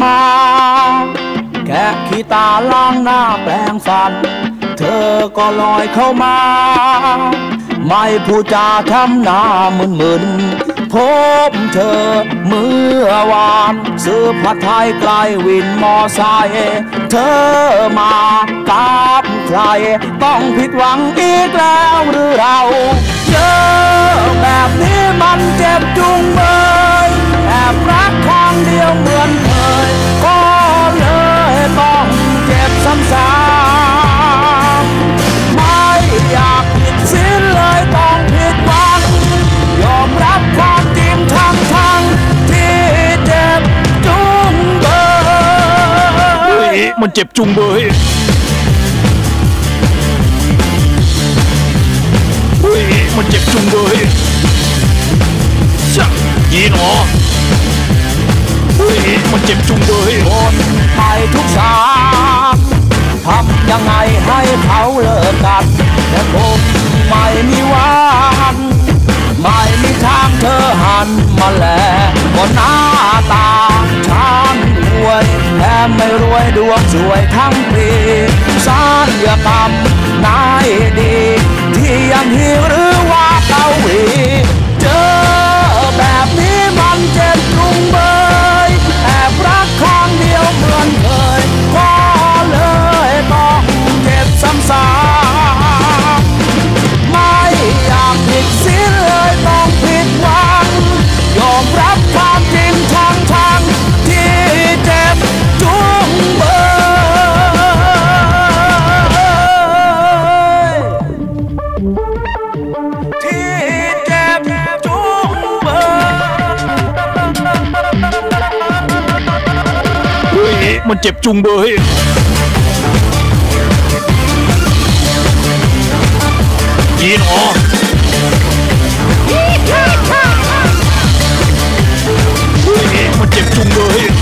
มาแค่ขี้ตาล้างหน้าแปรงฟันเธอก็ลอยเข้ามาไม่พูดจาทำหน้ามึนๆพบเธอเมื่อวานซื้อผัดไทยไกลวินมอไซค์เธอมากับใครต้องผิดหวังอีกแล้วหรือเราเจอแบบนี้มันเจ็บจุงเบยแอบรักข้างเดียวเหมือนเคยก็เลยต้องเจ็บซ้ำๆไม่อยากผิดศีลเลยต้องผิดหวังยอมรับความจริงทั้งที่เจ็บจุงเบยมันเจ็บจุงเบยมันเจ็บจุงเบยชักยีหนอมันเจ็บจุงเบยโอนไปทุกสามทำยังไงให้เขาเลิกกันแต่ผมไม่มีวันไม่มีทางเธอหันมาแลก็หน้าตาฉันรวยแถมไม่รวยดวงสวยทั้งปีศัลยกรรมนายดีที่ยังหิวหรือว่าเกาหลีเจอแบบนี้มันเจ็บจุงเบยแอบรักข้างเดียวเหมือนเคยก็เลยต้องเจ็บซ้ำๆไม่อยากผิดศีลเลยต้องผิดหวังยอมรับความจริงทั้งที่เจ็บจุงเบยที่เจ็บจุงเบยมันเจ็บจุงเบยยีหนอมันเจ็บจุงเบย